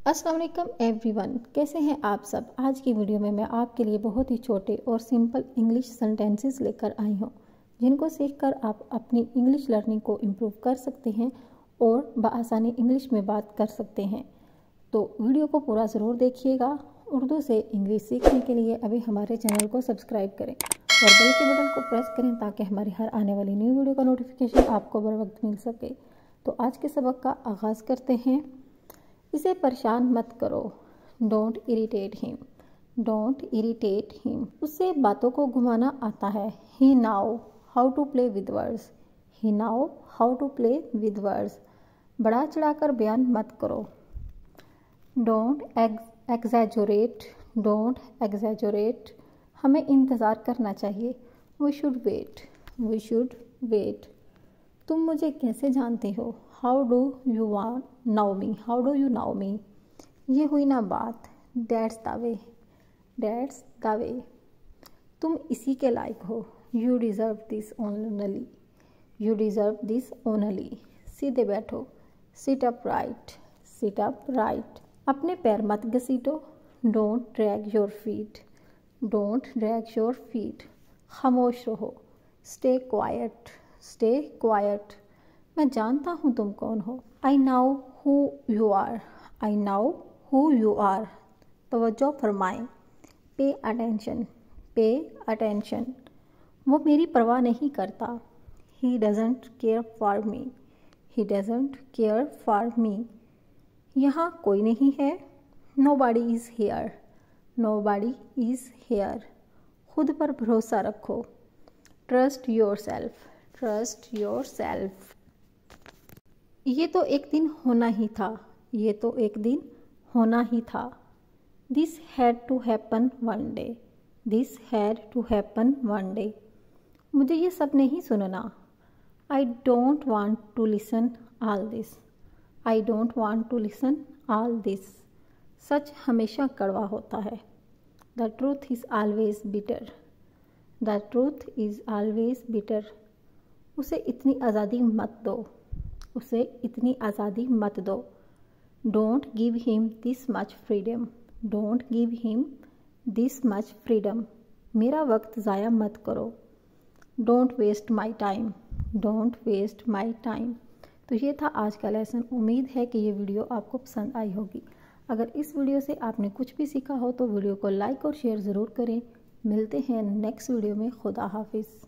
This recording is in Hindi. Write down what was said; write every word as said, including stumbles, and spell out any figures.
अस्सलाम वालेकुम एवरीवन, कैसे हैं आप सब। आज की वीडियो में मैं आपके लिए बहुत ही छोटे और सिंपल इंग्लिश सेंटेंसेस लेकर आई हूँ, जिनको सीखकर आप अपनी इंग्लिश लर्निंग को इम्प्रूव कर सकते हैं और बआसानी इंग्लिश में बात कर सकते हैं। तो वीडियो को पूरा ज़रूर देखिएगा। उर्दू से इंग्लिश सीखने के लिए अभी हमारे चैनल को सब्सक्राइब करें और बेल के बटन को प्रेस करें ताकि हमारी हर आने वाली न्यू वीडियो का नोटिफिकेशन आपको बर वक्त मिल सके। तो आज के सबक का आगाज़ करते हैं। इसे परेशान मत करो, don't irritate him, don't irritate him. उससे बातों को घुमाना आता है। He know how to play with words, he know how to play with words. बढ़ा चढ़ाकर बयान मत करो। Don't exaggerate, don't exaggerate. हमें इंतज़ार करना चाहिए। We should wait, we should wait. तुम मुझे कैसे जानते हो। How do you want know me, how do you know me. ये हुई ना बात। That's the way, that's the way. तुम इसी के लायक हो। You deserve this only, you deserve this only. सीधे बैठो, sit up right, sit up right. अपने पैर मत घसीटो। Don't drag your feet, don't drag your feet. खामोश रहो। Stay quiet, stay quiet. मैं जानता हूँ तुम कौन हो। I know who you are, I know who you are. तवज्जो फरमाएं। Pay attention, pay attention. वो मेरी परवाह नहीं करता। He doesn't care for me, he doesn't care for me. यहाँ कोई नहीं है। Nobody is here, nobody is here. खुद पर भरोसा रखो। Trust yourself, trust yourself. ये तो एक दिन होना ही था, ये तो एक दिन होना ही था। This had to happen one day, this had to happen one day. मुझे ये सब नहीं सुनना। I don't want to listen all this, I don't want to listen all this. सच हमेशा कड़वा होता है। The truth is always bitter, the truth is always bitter. उसे इतनी आज़ादी मत दो, उसे इतनी आज़ादी मत दो। Don't give him this much freedom, don't give him this much freedom. मेरा वक्त ज़ाया मत करो। Don't waste my time, don't waste my time. तो ये था आज का लेसन। उम्मीद है कि ये वीडियो आपको पसंद आई होगी। अगर इस वीडियो से आपने कुछ भी सीखा हो तो वीडियो को लाइक और शेयर ज़रूर करें। मिलते हैं नेक्स्ट वीडियो में। खुदा हाफिज़।